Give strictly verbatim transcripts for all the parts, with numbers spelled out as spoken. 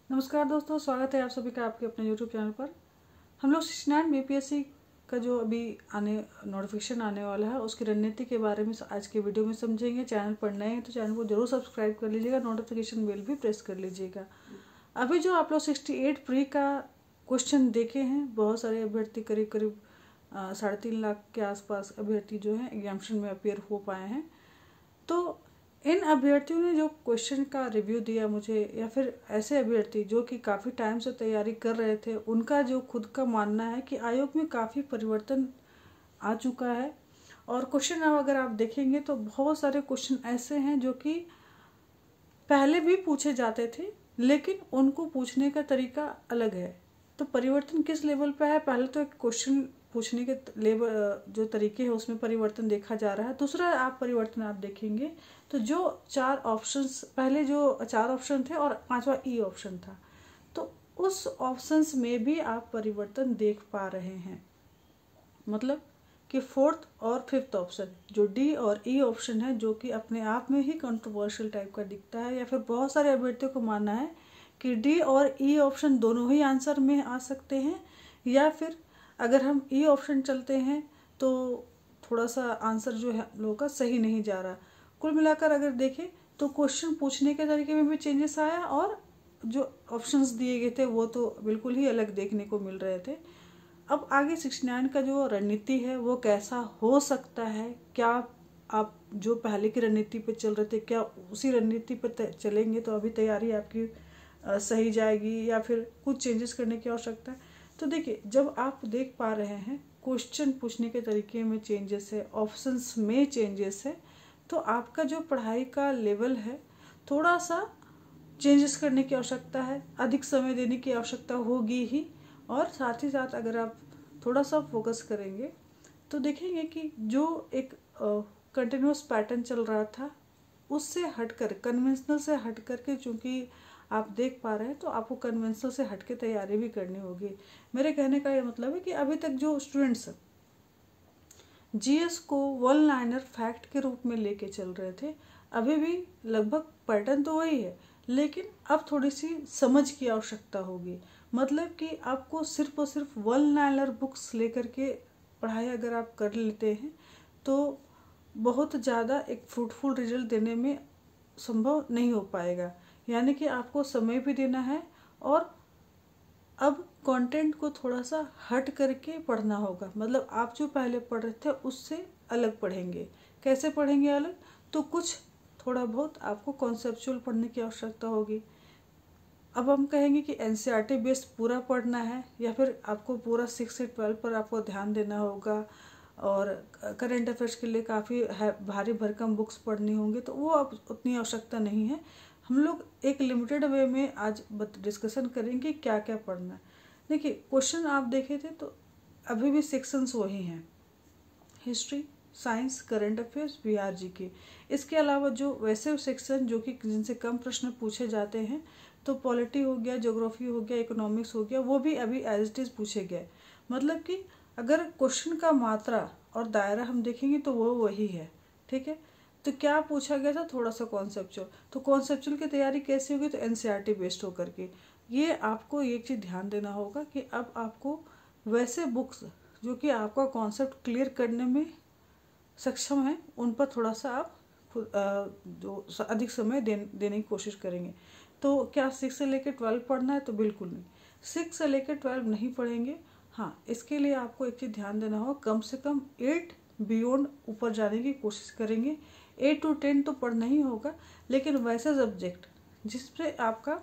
नमस्कार दोस्तों, स्वागत है आप सभी का आपके अपने यूट्यूब चैनल पर। हम लोग सिक्सटी नाइन बीपीएससी का जो अभी आने नोटिफिकेशन आने वाला है उसकी रणनीति के बारे में आज के वीडियो में समझेंगे। चैनल पर नए हैं तो चैनल को जरूर सब्सक्राइब कर लीजिएगा, नोटिफिकेशन बेल भी प्रेस कर लीजिएगा। अभी जो आप लोग सिक्सटी एट प्री का क्वेश्चन देखे हैं, बहुत सारे अभ्यर्थी करीब करीब साढ़े तीन लाख के आसपास अभ्यर्थी जो है एग्जामिनेशन में अपेयर हो पाए हैं। तो इन अभ्यर्थियों ने जो क्वेश्चन का रिव्यू दिया मुझे, या फिर ऐसे अभ्यर्थी जो कि काफ़ी टाइम से तैयारी कर रहे थे, उनका जो खुद का मानना है कि आयोग में काफ़ी परिवर्तन आ चुका है। और क्वेश्चन अब अगर आप देखेंगे तो बहुत सारे क्वेश्चन ऐसे हैं जो कि पहले भी पूछे जाते थे, लेकिन उनको पूछने का तरीका अलग है। तो परिवर्तन किस लेवल पे है? पहले तो एक क्वेश्चन पूछने के लेवल जो तरीके है उसमें परिवर्तन देखा जा रहा है। दूसरा आप परिवर्तन आप देखेंगे तो जो चार ऑप्शंस, पहले जो चार ऑप्शन थे और पांचवा ई ऑप्शन था, तो उस ऑप्शंस में भी आप परिवर्तन देख पा रहे हैं। मतलब कि फोर्थ और फिफ्थ ऑप्शन जो डी और ई ऑप्शन है, जो कि अपने आप में ही कंट्रोवर्शियल टाइप का दिखता है, या फिर बहुत सारे अभ्यर्थियों को मानना है कि डी और ई ऑप्शन दोनों ही आंसर में आ सकते हैं, या फिर अगर हम ई ऑप्शन चलते हैं तो थोड़ा सा आंसर जो है लोगों का सही नहीं जा रहा। कुल मिलाकर अगर देखें तो क्वेश्चन पूछने के तरीके में भी चेंजेस आया, और जो ऑप्शंस दिए गए थे वो तो बिल्कुल ही अलग देखने को मिल रहे थे। अब आगे सिक्सटी नाइन का जो रणनीति है वो कैसा हो सकता है? क्या आप जो पहले की रणनीति पे चल रहे थे, क्या उसी रणनीति पे चलेंगे तो अभी तैयारी आपकी सही जाएगी, या फिर कुछ चेंजेस करने की आवश्यकता है? तो देखिए, जब आप देख पा रहे हैं क्वेश्चन पूछने के तरीके में चेंजेस है, ऑप्शंस में चेंजेस है, तो आपका जो पढ़ाई का लेवल है थोड़ा सा चेंजेस करने की आवश्यकता है, अधिक समय देने की आवश्यकता होगी ही। और साथ ही साथ अगर आप थोड़ा सा फोकस करेंगे तो देखेंगे कि जो एक कंटिन्यूस पैटर्न चल रहा था उससे हटकर, कन्वेंशनल से हटकर के, चूँकि आप देख पा रहे हैं तो आपको कन्वेंशनल से हटके तैयारी भी करनी होगी। मेरे कहने का ये मतलब है कि अभी तक जो स्टूडेंट्स जीएस को वन लाइनर फैक्ट के रूप में लेके चल रहे थे, अभी भी लगभग पैटर्न तो वही है, लेकिन अब थोड़ी सी समझ की आवश्यकता होगी। मतलब कि आपको सिर्फ और सिर्फ वन लाइनर बुक्स लेकर के पढ़ाई अगर आप कर लेते हैं तो बहुत ज़्यादा एक फ्रूटफुल रिजल्ट देने में संभव नहीं हो पाएगा। यानी कि आपको समय भी देना है, और अब कंटेंट को थोड़ा सा हट करके पढ़ना होगा। मतलब आप जो पहले पढ़ रहे थे उससे अलग पढ़ेंगे। कैसे पढ़ेंगे अलग? तो कुछ थोड़ा बहुत आपको कॉन्सेप्चुअल पढ़ने की आवश्यकता होगी। अब हम कहेंगे कि एनसीईआरटी बेस्ड पूरा पढ़ना है, या फिर आपको पूरा सिक्स से ट्वेल्व पर आपको ध्यान देना होगा, और करंट अफेयर्स के लिए काफ़ी भारी भरकम बुक्स पढ़नी होंगी, तो वो अब उतनी आवश्यकता नहीं है। हम लोग एक लिमिटेड वे में आज डिस्कशन करेंगे क्या क्या पढ़ना है। देखिए, क्वेश्चन आप देखे थे तो अभी भी सेक्शंस वही हैं, history, science, current affairs, Bihar G K. इसके अलावा जो वैसे सेक्शन जो कि जिनसे कम प्रश्न पूछे जाते हैं, तो पॉलिटी हो गया, ज्योग्राफी हो गया, इकोनॉमिक्स हो गया, वो भी अभी एज इट इज पूछे गए। मतलब कि अगर क्वेश्चन का मात्रा और दायरा हम देखेंगे तो वो वही है। ठीक है, तो क्या पूछा गया था? थोड़ा सा कॉन्सेप्चुअल। तो कॉन्सेप्चुअल की तैयारी कैसे होगी? तो एनसीईआरटी बेस्ड होकर के। ये आपको एक चीज़ ध्यान देना होगा कि अब आपको वैसे बुक्स जो कि आपका कॉन्सेप्ट क्लियर करने में सक्षम है, उन पर थोड़ा सा आप जो अधिक समय दे, देने की कोशिश करेंगे। तो क्या सिक्स से लेकर ट्वेल्व पढ़ना है? तो बिल्कुल नहीं, सिक्स से लेकर ट्वेल्व नहीं पढ़ेंगे। हाँ, इसके लिए आपको एक चीज़ ध्यान देना होगा, कम से कम एट बियॉन्ड ऊपर जाने की कोशिश करेंगे। एट टू टेन तो पढ़ना ही होगा, लेकिन वैसे सब्जेक्ट जिसपे आपका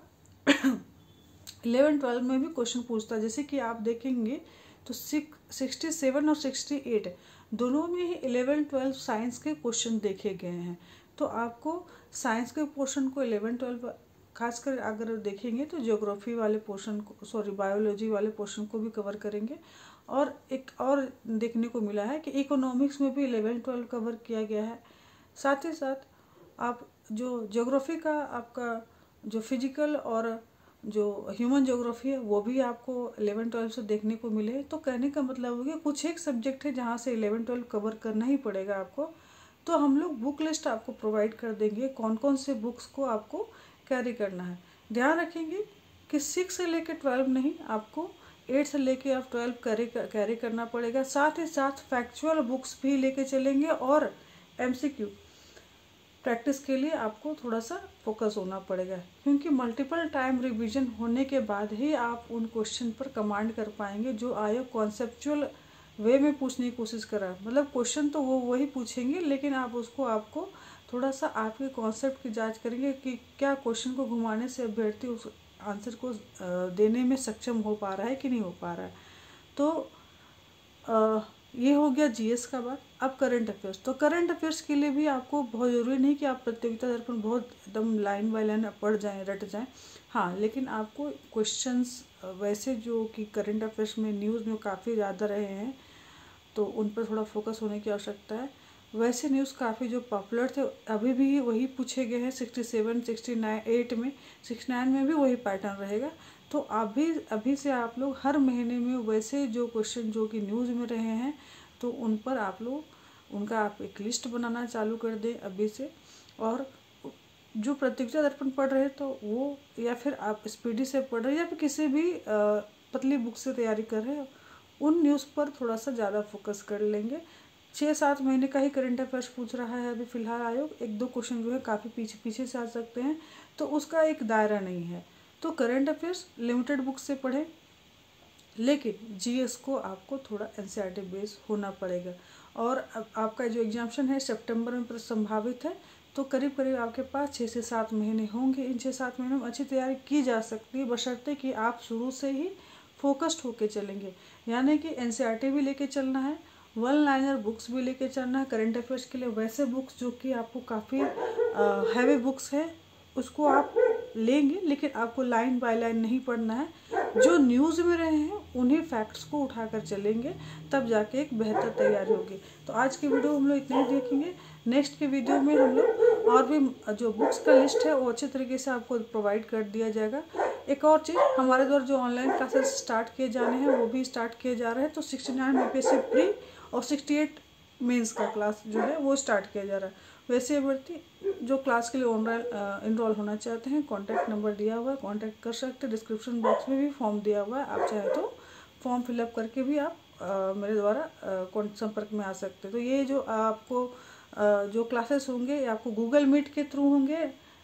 इलेवन ट्वेल्व में भी क्वेश्चन पूछता है, जैसे कि आप देखेंगे तो सिक्स सिक्सटी सेवन और सिक्सटी एट दोनों में ही इलेवन ट्वेल्व साइंस के क्वेश्चन देखे गए हैं। तो आपको साइंस के पोर्शन को इलेवन ट्वेल्व खासकर अगर देखेंगे तो ज्योग्राफी वाले पोर्शन को, सॉरी बायोलॉजी वाले पोर्शन को भी कवर करेंगे। और एक और देखने को मिला है कि इकोनॉमिक्स में भी इलेवन ट्वेल्व कवर किया गया है। साथ ही साथ आप जो ज्योग्राफी का आपका जो फिजिकल और जो ह्यूमन ज्योग्राफी है वो भी आपको इलेवन ट्वेल्व से देखने को मिले। तो कहने का मतलब हो गया कुछ एक सब्जेक्ट है जहाँ से इलेवन ट्वेल्व कवर करना ही पड़ेगा आपको। तो हम लोग बुक लिस्ट आपको प्रोवाइड कर देंगे, कौन कौन से बुक्स को आपको कैरी करना है। ध्यान रखेंगे कि सिक्स से लेके ट्वेल्व नहीं, आपको एट से लेके आप ट्वेल्व कैरी कैरी करना पड़ेगा। साथ ही साथ फैक्चुअल बुक्स भी लेके चलेंगे और एमसीक्यू प्रैक्टिस के लिए आपको थोड़ा सा फोकस होना पड़ेगा, क्योंकि मल्टीपल टाइम रिवीजन होने के बाद ही आप उन क्वेश्चन पर कमांड कर पाएंगे जो आयोग कॉन्सेप्चुअल वे में पूछने की कोशिश करा। मतलब क्वेश्चन तो वो वही पूछेंगे, लेकिन आप उसको आपको थोड़ा सा आपके कॉन्सेप्ट की जांच करेंगे कि क्या क्वेश्चन को घुमाने से अभ्यर्थी उस आंसर को देने में सक्षम हो पा रहा है कि नहीं हो पा रहा है। तो आ, ये हो गया जीएस का बात। अब करंट अफेयर्स, तो करंट अफेयर्स के लिए भी आपको बहुत ज़रूरी नहीं कि आप प्रतियोगिता दर्पण बहुत एकदम लाइन बाय लाइन पढ़ जाएं, रट जाएं। हाँ, लेकिन आपको क्वेश्चंस वैसे जो कि करंट अफेयर्स में न्यूज़ में काफ़ी ज़्यादा रहे हैं, तो उन पर थोड़ा फोकस होने की आवश्यकता है। वैसे न्यूज़ काफ़ी जो पॉपुलर थे अभी भी वही पूछे गए हैं। Sixty seven sixty nine eight में सिक्सटी नाइन में भी वही पैटर्न रहेगा। तो अभी अभी से आप लोग हर महीने में वैसे जो क्वेश्चन जो कि न्यूज़ में रहे हैं, तो उन पर आप लोग उनका आप एक लिस्ट बनाना चालू कर दें अभी से। और जो प्रतियोगिता दर्पण पढ़ रहे हैं तो वो, या फिर आप स्पीडी से पढ़ रहे हैं, या फिर किसी भी पतली बुक से तैयारी कर रहे हैं, उन न्यूज़ पर थोड़ा सा ज़्यादा फोकस कर लेंगे। छः सात महीने का ही करंट अफेयर्स पूछ रहा है अभी फ़िलहाल आयोग। एक दो क्वेश्चन जो है काफ़ी पीछे पीछे से आ सकते हैं, तो उसका एक दायरा नहीं है। तो करंट अफेयर्स लिमिटेड बुक से पढ़ें, लेकिन जीएस को आपको थोड़ा एनसीईआरटी बेस होना पड़ेगा। और अब आपका जो एग्जामिनेशन है सितंबर में संभावित है, तो करीब करीब आपके पास छः से सात महीने होंगे। इन छः सात महीनों में अच्छी तैयारी की जा सकती है, बशर्ते कि आप शुरू से ही फोकस्ड होके चलेंगे। यानी कि एनसीईआरटी भी लेके चलना है, वन लाइनर बुक्स भी लेके चलना है। करंट अफेयर्स के लिए वैसे बुक्स जो कि आपको काफ़ी हैवी बुक्स है उसको आप लेंगे, लेकिन आपको लाइन बाय लाइन नहीं पढ़ना है। जो न्यूज़ में रहे हैं उन्हीं फैक्ट्स को उठाकर चलेंगे, तब जाके एक बेहतर तैयारी होगी। तो आज की वीडियो हम लोग इतना ही देखेंगे। नेक्स्ट के वीडियो में हम लोग और भी जो बुक्स का लिस्ट है वो अच्छे तरीके से आपको प्रोवाइड कर दिया जाएगा। एक और चीज़, हमारे द्वारा जो ऑनलाइन क्लासेस स्टार्ट किए जाने हैं वो भी स्टार्ट किए जा रहे हैं। तो सिक्सटी नाइन यूपीएससी प्री और सिक्सटी एट मेंस का क्लास जो है वो स्टार्ट किया जा रहा है। वैसे अभ्यर्थी जो क्लास के लिए ऑनलाइन इनरोल होना चाहते हैं, कॉन्टैक्ट नंबर दिया हुआ है, कॉन्टैक्ट कर सकते हैं। डिस्क्रिप्शन बॉक्स में भी फॉर्म दिया हुआ है, आप चाहे तो फॉर्म फिलअप करके भी आप आ, मेरे द्वारा संपर्क में आ सकते हैं। तो ये जो आपको आ, जो क्लासेस होंगे ये आपको गूगल मीट के थ्रू होंगे,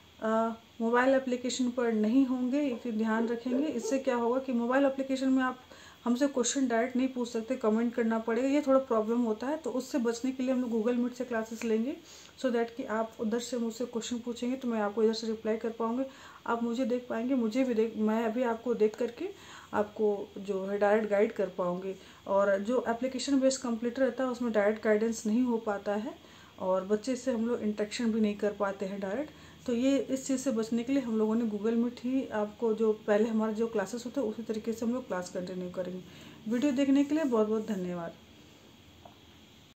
मोबाइल एप्लीकेशन पर नहीं होंगे, इसे ध्यान रखेंगे। इससे क्या होगा कि मोबाइल एप्लीकेशन में आप हमसे क्वेश्चन डायरेक्ट नहीं पूछ सकते, कमेंट करना पड़ेगा, ये थोड़ा प्रॉब्लम होता है। तो उससे बचने के लिए हम लोग गूगल मीट से क्लासेस लेंगे, सो so दैट कि आप उधर से मुझसे क्वेश्चन पूछेंगे तो मैं आपको इधर से रिप्लाई कर पाऊँगी। आप मुझे देख पाएंगे, मुझे भी देख मैं अभी आपको देख करके आपको जो है डायरेक्ट गाइड कर पाऊँगी। और जो एप्लीकेशन बेस्ड कंप्लीटर रहता है उसमें डायरेक्ट गाइडेंस नहीं हो पाता है, और बच्चे से हम लोग इंटरेक्शन भी नहीं कर पाते हैं डायरेक्ट। तो ये इस चीज़ से बचने के लिए हम लोगों ने गूगल मीट ही आपको, जो पहले हमारे जो क्लासेस होते हैं उसी तरीके से हम लोग क्लास कंटिन्यू करेंगे। वीडियो देखने के लिए बहुत बहुत धन्यवाद।